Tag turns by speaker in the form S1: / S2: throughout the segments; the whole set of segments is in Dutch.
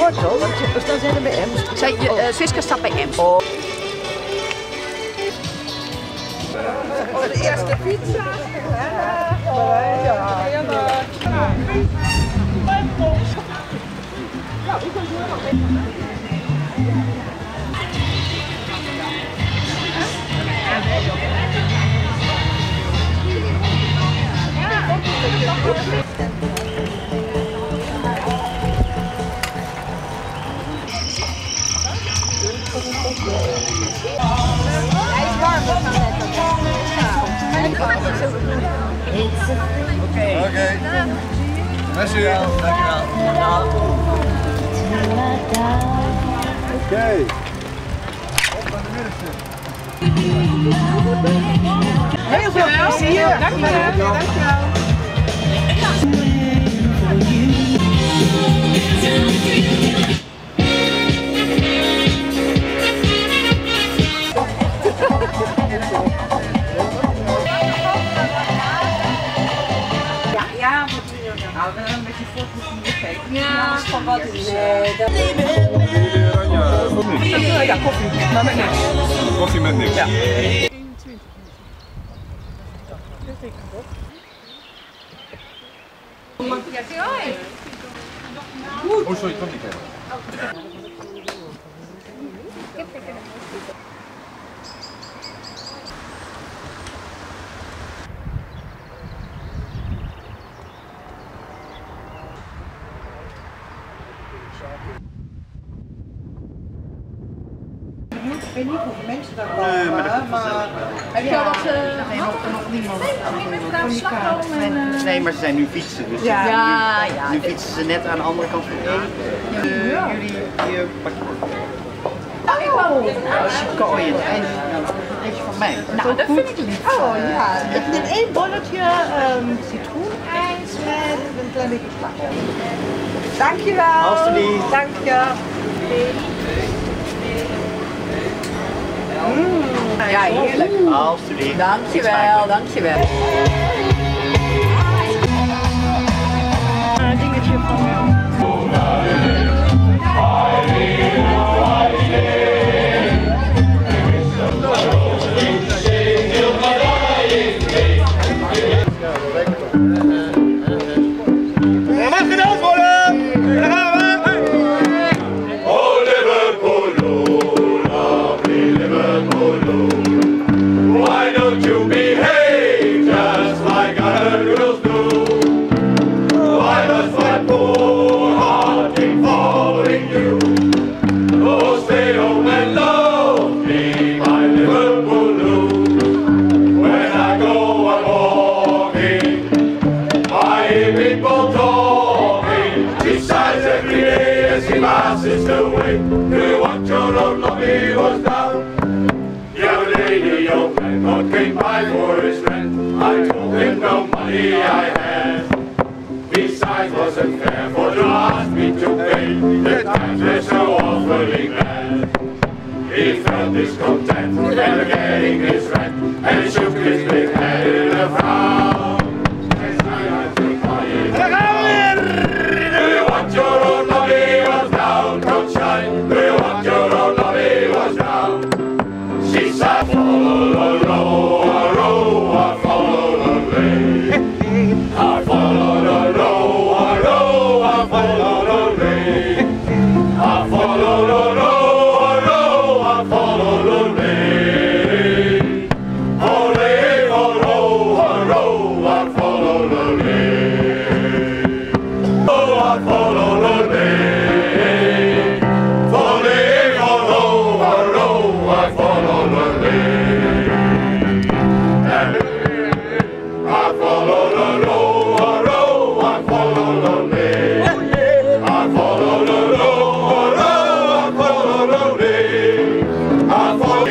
S1: Gortel, want we staan zij bij Emst.
S2: Siska staat bij Emst.
S1: Oh.
S3: De eerste pizza.
S4: Oké. Merci. Dankjewel. Oké. Op naar de middenstip.
S3: Heel veel plezier. Dankjewel. Ja, nou, dan een beetje voortgevoerd. Ja, van wat is. Ja, koffie, maar met niks.
S4: Koffie met niks.
S3: Ja.
S4: Oh, sorry, ik kan niet kijken.
S3: Ik weet niet hoeveel mensen daar komen, maar heb je al wat nog niemand?
S5: Nee, maar ze zijn nu fietsen, dus
S3: Ja.
S5: nu fietsen ze net aan de andere kant van de jullie hier pak je kooien en eentje van mij.
S3: Nou, dat vind ik lief. Oh ja, ik neem 1 bolletje citroenijs met een klein beetje sla. Dankjewel.
S5: Alsjeblieft.
S3: Dank je.
S2: Ja, heerlijk.
S5: Alsjeblieft.
S2: Dankjewel, dankjewel.
S3: Een dingetje van
S6: passes the way. Do you want your old lobby was down? Your lady, your friend, what came by for his rent? I told him no money I had. Besides, wasn't fair for to ask me to pay. The times were so awfully bad. He felt discontent and getting his rent, and shook his big head in a frown. Do you want your own lobby was down? Don't shine. Do you want your own lobby was down? She said, follow the row, a row, I follow the way. I follow the row, a row, I follow the way. I follow the row, a row, I follow the way. Ole, a row, I follow the way. Oh, I follow the way. Follow, a row, I follow the way. I follow the row, a row, I follow the way. I follow the row, a row, I follow the way. I follow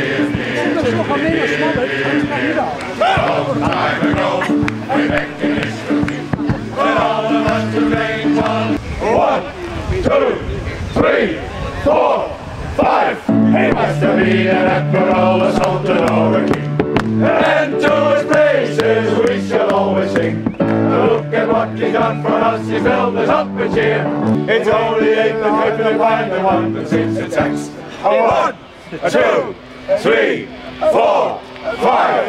S6: long time ago, we met in history, when all of us remained one. 1, 2, 3, 4, 5. He must have been an admiral, a sultan or a king. And to his praises we shall always sing. Look at what what he done for us, he filled us up with cheer. It's only 8 and 50 and 5 and 1 and 6 and 6. 1, 2, 3, 4, 5.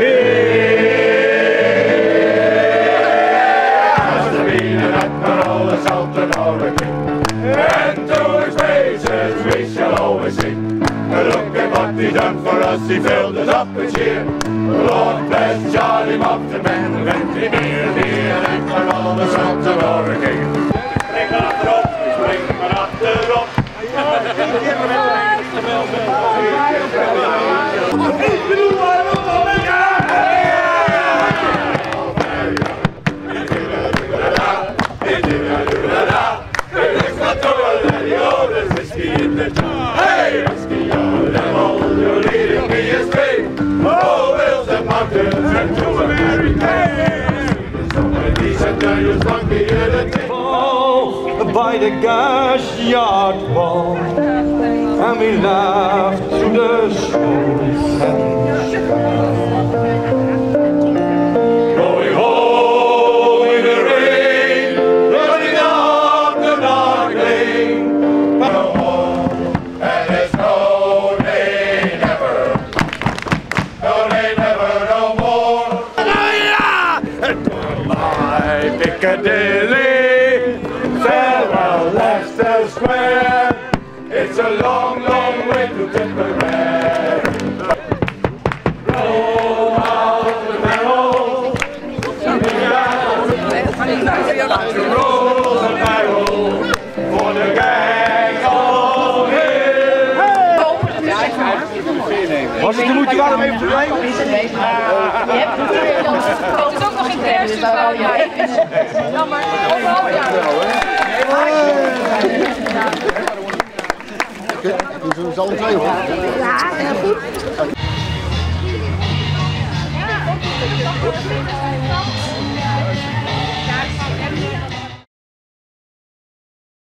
S6: Must have been an admiral, a sultan or a king, and to his praises we shall always sing. Look at what he done for us, he filled us up with cheer. Lord bless Charlie Mompton, men of empty beer, an admiral, a sultan or a king. Spring achterop, spring achterop. Hey, whiskey on the devil, you're leading me astray. Oh, hills and mountains and to America. So many decent you funky in the
S7: Oh, by the gas yard wall, and we laughed through the snow.
S6: Going home in the rain, running up the dark lane. And there's no day never, no more. Goodbye, Piccadilly, farewell, Leicester Square. It's a long, long way to Tipperary. Roll out the barrel, to roll the barrel for the gang of here.
S4: Was het de moeite waard om even te blijven?
S2: Je hebt natuurlijk dan... Het is ook nog geen kerst, dus jammer.
S4: Doen ze alle twee hoor.
S3: Ja, heel goed.
S2: Ja.